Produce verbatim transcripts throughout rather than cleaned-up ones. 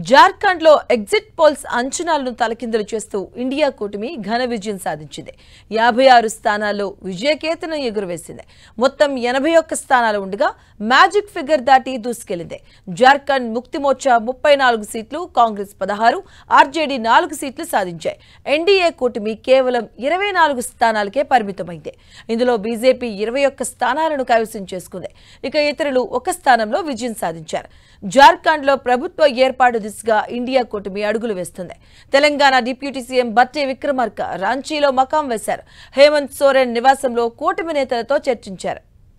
జార్ఖండ్ లో exit polls అంచనాలను తలకిందులు చేస్తూ ఇండియా కూటమి ఘన విజయం సాధించింది. యాభై ఆరు స్థానాల్లో విజయకేతనం ఎగురవేసింది. మొత్తం ఎనభై ఒక్క స్థానాలు ఉండగా మ్యాజిక్ ఫిగర్ దాటి దూసుకెళ్లింది. జార్ఖండ్ ముక్తి మోర్చా ముప్పై నాలుగు సీట్లు, కాంగ్రెస్ పదహారు, ఆర్జేడీ నాలుగు సీట్లు సాధించాయి. ఎన్డీఏ కూటమి కేవలం ఇరవై నాలుగు స్థానాలకే పరిమితమైంది. ఇందులో బీజేపీ ఇరవై ఒక్క స్థానాలను కైవసం చేసుకుంది. ఇక ఇతరులు ఒక స్థానంలో విజయం సాధించారు. జార్ఖండ్ లో ప్రభుత్వ ఏర్పాటు దిశగా ఇండియా కూటమి అడుగులు వేస్తుంది. తెలంగాణ డిప్యూటీ సీఎం బట్టి విక్రమార్క రాంచీలో మకాం వేశారు. హేమంత్ సోరెన్ నివాసంలో కూటమి నేతలతో చర్చించారు.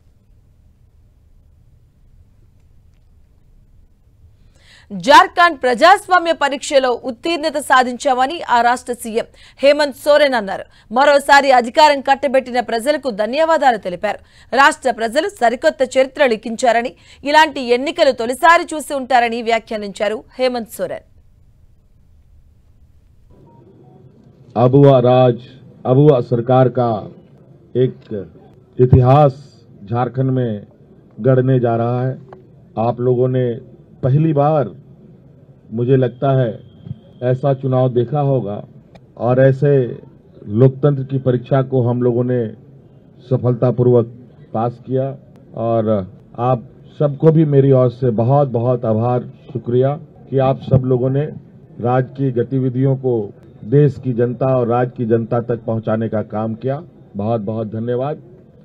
జార్ఖండ్ ప్రజాస్వామ్య పరీక్షలో ఉత్తీర్ణత సాధించామని ఆ రాష్ట్ర సీఎం హేమంత్ సోరెన్ అన్నారు. మరోసారి అధికారం కట్టబెట్టిన ప్రజలకు ధన్యవాదాలు తెలిపారు. రాష్ట్ర ప్రజలు సరికొత్త చరిత్ర లిఖించారని, ఇలాంటి ఎన్నికలు తొలిసారి చూసి ఉంటారని వ్యాఖ్యానించారు హేమంత్ సోరెన్. अबुआ राज अबुआ सरकार का एक इतिहास झारखंड में गढ़ने जा रहा है. आप लोगों ने पहली बार मुझे लगता है ऐसा चुनाव देखा होगा और ऐसे लोकतंत्र की परीक्षा को हम लोगों ने सफलतापूर्वक पास किया और आप सबको भी मेरी ओर से बहुत बहुत आभार, शुक्रिया कि आप सब लोगों ने राज्य की गतिविधियों को देश की जनता और राज्य की जनता तक पहुंचाने का काम किया. बहुत बहुत धन्यवाद.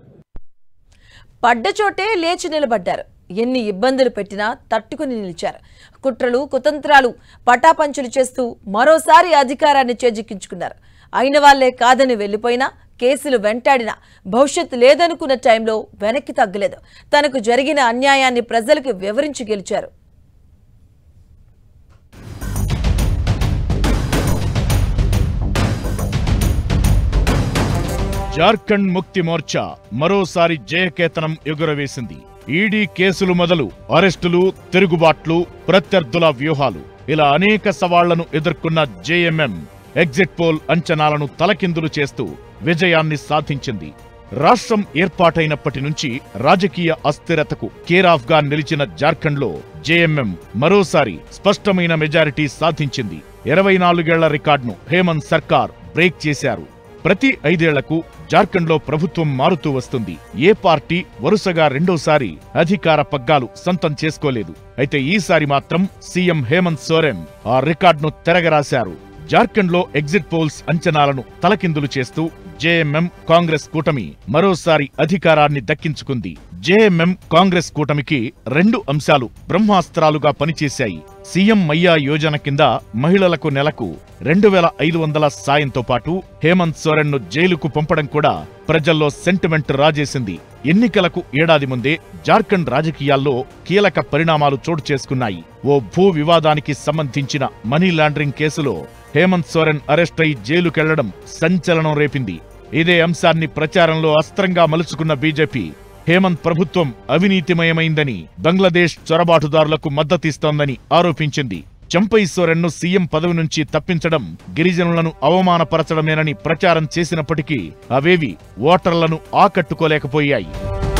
పడ్డ చోటే లేచి నిలబడ్డారు. ఎన్ని ఇబ్బందులు పెట్టినా తట్టుకుని నిలిచారు. కుట్రలు కుతంత్రాలు పటాపంచులు చేస్తూ మరోసారి అధికారాన్ని చేజిక్కించుకున్నారు. అయిన వాళ్లే కాదని వెళ్లిపోయినా, కేసులు వెంటాడినా, భవిష్యత్తు లేదనుకున్న టైంలో వెనక్కి తగ్గలేదు. తనకు జరిగిన అన్యాయాన్ని ప్రజలకు వివరించి గెలిచారు. జార్ఖండ్ ముక్తి మోర్చా మరోసారి జయకేతనం ఎగురవేసింది. ఈడీ కేసులు మొదలు అరెస్టులు, తిరుగుబాట్లు, ప్రత్యర్థుల వ్యూహాలు, ఇలా అనేక సవాళ్లను ఎదుర్కొన్న జేఎంఎం ఎగ్జిట్ పోల్ అంచనాలను తలకిందులు చేస్తూ విజయాన్ని సాధించింది. రాష్ట్రం ఏర్పాటైనప్పటి నుంచి రాజకీయ అస్థిరతకు కేరాఫ్ గా నిలిచిన జార్ఖండ్లో జేఎంఎం మరోసారి స్పష్టమైన మెజారిటీ సాధించింది. ఇరవై నాలుగేళ్ల రికార్డును హేమంత్ సర్కార్ బ్రేక్ చేశారు. ప్రతి ఐదేళ్లకు జార్ఖండ్లో ప్రభుత్వం మారుతూ వస్తుంది. ఏ పార్టీ వరుసగా రెండోసారి అధికార పగ్గాలు సొంతం చేసుకోలేదు. అయితే ఈసారి మాత్రం సీఎం హేమంత్ సోరెన్ ఆ రికార్డును తెరగరాశారు. జార్ఖండ్లో ఎగ్జిట్ పోల్స్ అంచనాలను తలకిందులు చేస్తూ జేఎంఎం కాంగ్రెస్ కూటమి మరోసారి అధికారాన్ని దక్కించుకుంది. జేఎంఎం కాంగ్రెస్ కూటమికి రెండు అంశాలు బ్రహ్మాస్త్రాలుగా పనిచేశాయి. సీఎం మయ్యా యోజన కింద మహిళలకు నెలకు రెండు వేల ఐదు వందల సాయంతో పాటు హేమంత్ సోరెన్ ను జైలుకు పంపడం కూడా ప్రజల్లో సెంటిమెంట్ రాజేసింది. ఎన్నికలకు ఏడాది ముందే జార్ఖండ్ రాజకీయాల్లో కీలక పరిణామాలు చోటు చేసుకున్నాయి. ఓ భూ వివాదానికి సంబంధించిన మనీ లాండరింగ్ కేసులో హేమంత్ సోరెన్ అరెస్ట్ అయి జైలుకెళ్లడం సంచలనం రేపింది. ఇదే అంశాన్ని ప్రచారంలో అస్త్రంగా మలుచుకున్న బీజేపీ హేమంత్ ప్రభుత్వం అవినీతిమయమైందని, బంగ్లాదేశ్ చొరబాటుదారులకు మద్దతిస్తోందని ఆరోపించింది. చంపై సోరెన్ను సీఎం పదవి నుంచి తప్పించడం గిరిజనులను అవమానపరచడమేనని ప్రచారం చేసినప్పటికీ అవేవి ఓటర్లను ఆకట్టుకోలేకపోయాయి.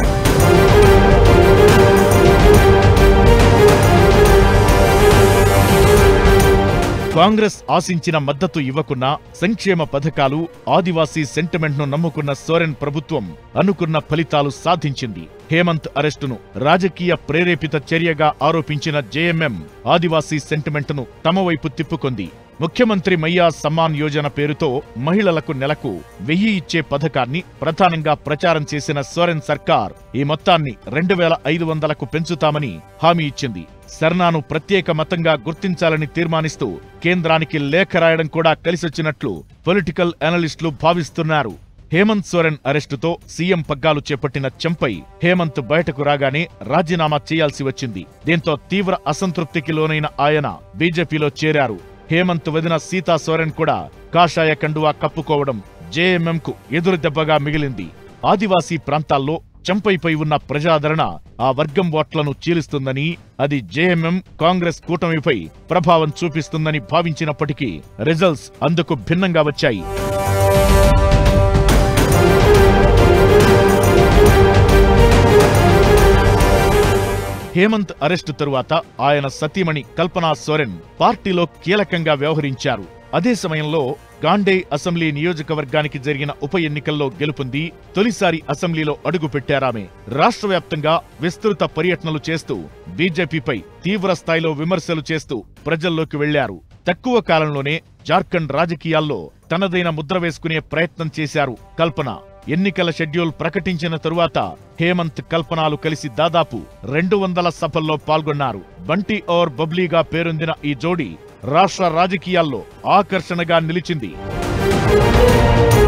కాంగ్రెస్ ఆశించిన మద్దతు ఇవ్వకున్నా సంక్షేమ పథకాలు, ఆదివాసీ సెంటిమెంట్ ను నమ్ముకున్న సోరెన్ ప్రభుత్వం అనుకున్న ఫలితాలు సాధించింది. హేమంత్ అరెస్టును రాజకీయ ప్రేరేపిత చర్యగా ఆరోపించిన జేఎంఎం ఆదివాసీ సెంటిమెంట్ ను తమ వైపు తిప్పుకుంది. ముఖ్యమంత్రి మయ్యా సమ్మాన్ యోజన పేరుతో మహిళలకు నెలకు వెయ్యి ఇచ్చే పథకాన్ని ప్రధానంగా ప్రచారం చేసిన సోరెన్ సర్కార్ ఈ మొత్తాన్ని రెండు వేల ఐదు వందలకు పెంచుతామని హామీ ఇచ్చింది. సర్నాను ప్రత్యేక మతంగా గుర్తించాలని తీర్మానిస్తూ కేంద్రానికి లేఖ రాయడం కూడా కలిసొచ్చినట్లు పొలిటికల్ అనలిస్టులు భావిస్తున్నారు. హేమంత్ సోరెన్ అరెస్టుతో సీఎం పగ్గాలు చేపట్టిన చంపై హేమంత్ బయటకు రాగానే రాజీనామా చేయాల్సి వచ్చింది. దీంతో తీవ్ర అసంతృప్తికి లోనైన ఆయన బీజేపీలో చేరారు. హేమంత్ వదిన సీతా సోరెన్ కూడా కాషాయ కండువా కప్పుకోవడం జేఎంఎంకు ఎదురు దెబ్బగా మిగిలింది. ఆదివాసీ ప్రాంతాల్లో చంపైపై ఉన్న ప్రజాదరణ ఆ వర్గం ఓట్లను చీలుస్తుందని, అది జేఎంఎం కాంగ్రెస్ కూటమిపై ప్రభావం చూపిస్తుందని భావించినప్పటికీ రిజల్ట్స్ అందుకు భిన్నంగా వచ్చాయి. హేమంత్ అరెస్టు తరువాత ఆయన సతీమణి కల్పనా సోరెన్ పార్టీలో కీలకంగా వ్యవహరించారు. అదే సమయంలో గాండే అసెంబ్లీ నియోజకవర్గానికి జరిగిన ఉప ఎన్నికల్లో గెలుపొంది తొలిసారి అసెంబ్లీలో అడుగుపెట్టారామె. రాష్ట్ర వ్యాప్తంగా విస్తృత పర్యటనలు చేస్తూ బీజేపీపై తీవ్ర స్థాయిలో విమర్శలు చేస్తూ ప్రజల్లోకి వెళ్లారు. తక్కువ కాలంలోనే జార్ఖండ్ రాజకీయాల్లో తనదైన ముద్ర వేసుకునే ప్రయత్నం చేశారు కల్పన. ఎన్నికల షెడ్యూల్ ప్రకటించిన తరువాత హేమంత్ కల్పనాలు కలిసి దాదాపు రెండు వందల సభల్లో పాల్గొన్నారు. బంటి ఔర్ బబ్లీగా పేరొందిన ఈ జోడీ రాష్ట్ర రాజకీయాల్లో ఆకర్షణగా నిలిచింది.